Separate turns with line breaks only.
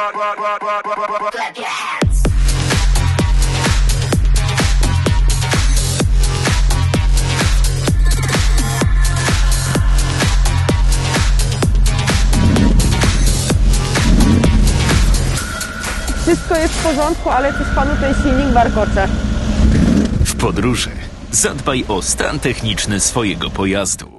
Clap your hands.
Wszystko jest w porządku, ale coś panu ten silnik warkocze.
W podróży zadbaj o stan techniczny swojego pojazdu.